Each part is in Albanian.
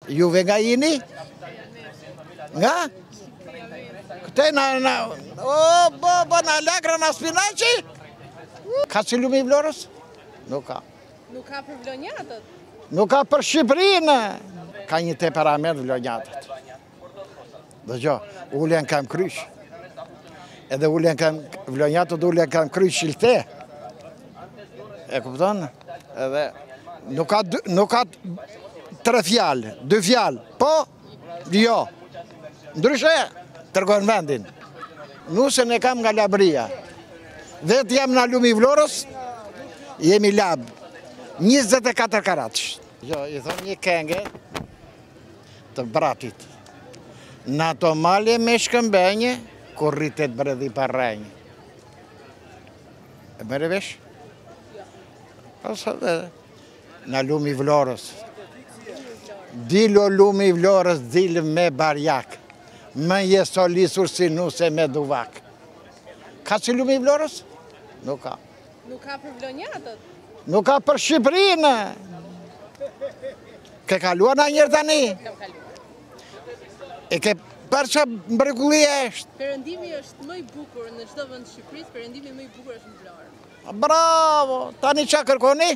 Juve nga jini? Nga? Këte na lagra na spinaci? Ka si lumi i Vlorës? Nuk ka. Nuk ka për vlonjatët? Nuk ka për Shqipërinë. Ka një temperament vlonjatët. Dëgjo, ulen kam kryq. Edhe ulen kam vlonjatët, ulen kam kryq shilte. E kupton? Edhe nuk ka 3 fjalë, 2 fjalë. Po, jo. Ndryshe, tërgojnë vendin. Nusën e kam nga Labria. Vetë jam në lumi i Vlorës, jemi lab. 24 karatësh. Jo, i thonë një kenge të bratit. Në ato malje me shkëmbenje, kur rritet bredhi parrenjë. E mere vesh? Në lumi i Vlorës. Dilo lumi i Vlorës, dilë me barjak. Më je solisur si nuse me duvak. Ka si lumi i Vlorës? Nuk ka. Nuk ka për vlonjatët? Nuk ka për Shqipërinë. Ke kaluar në njërë tani? Kam kaluar. E ke për që mbrekulli eshtë? Perëndimi është më i bukur në çdo vend të Shqipërisë, perëndimi më i bukur është në Vlorë. Bravo! Tani qa kërkoni?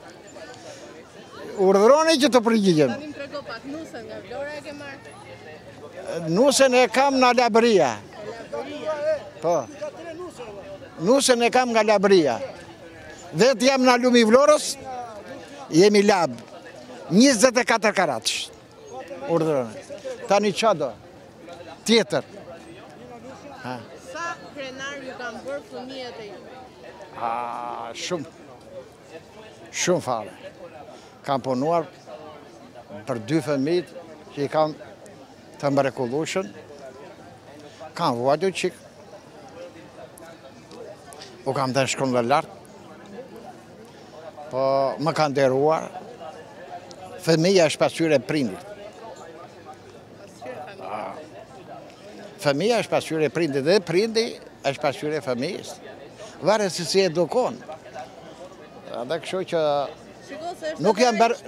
Urdhëroni që të përgjigjem. Tani më trego pak, nusën nga Vlora e ke marrë? Nusën e kam nga Labria. Po. Nusën e kam nga Labria. Vetë jam në lumi i Vlorës, jemi lab. 24 karatësh. Urdhëroni. Tani qa do? Tjetër. Sa krenar ju kanë bërë fëmijët e juve? Shumë. Shumë fare. Kam punuar për 2 fëmijët që i kam të mrekullueshëm. Kam vuajtur qik. U kam të në shkollë lartë. Po më kanë nderuar. Fëmija është pasqyre e prindit. Fëmija është pasqyre e prindit dhe prindi është pasqyre e fëmijës. Varet se si edukon. Edhe kështu që nuk jam bërë...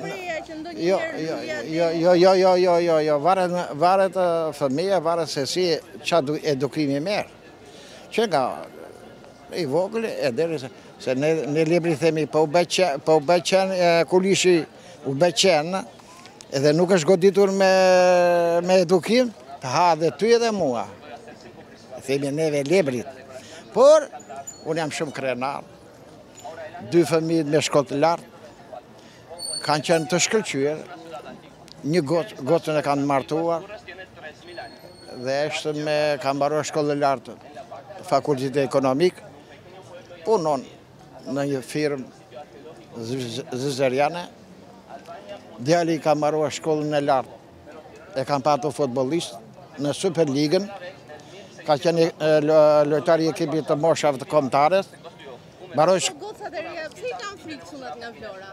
Jo, varet fëmija, varet se si qa edukimi merë. Që nga i vogël e deri se në libri themi po beqen kulishi u beqen edhe nuk është goditur me edukim, të ha dhe ty edhe mua. Themi neve librit. Por, unë jam shumë krenar. 2 fëmijët me shkollë të lartë, kanë qenë të shkëlqyer. Një gocën e kanë martuar dhe është kanë mbaruar shkollë të lartë, fakultet ekonomik, punon në një firmë zizeriane. Djali ka mbaruar shkollën e lartë, e kanë patur futbollist në Superligën, ka qenë lojtar i ekipit të moshave të kombëtares. Gocat e reja, pse i kanë frikë çunat nga Vlora?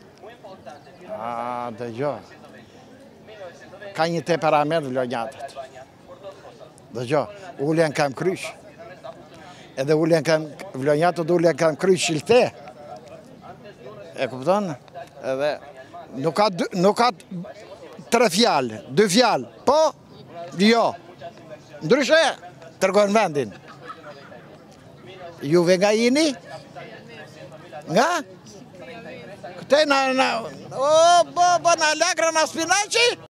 Dëgjo. Ka një temperament vlonjatët. Dëgjo, ulen kam kryq. Edhe ulen kam vlonjatët, ulen kam kryq shilte. E kupton? Edhe nuk ka 3 fjalë, 2 fjalë. Po, jo. Ndryshe, tërgojnë vendin. Juve nga jini? Nga? Këte na lagra na spinaci?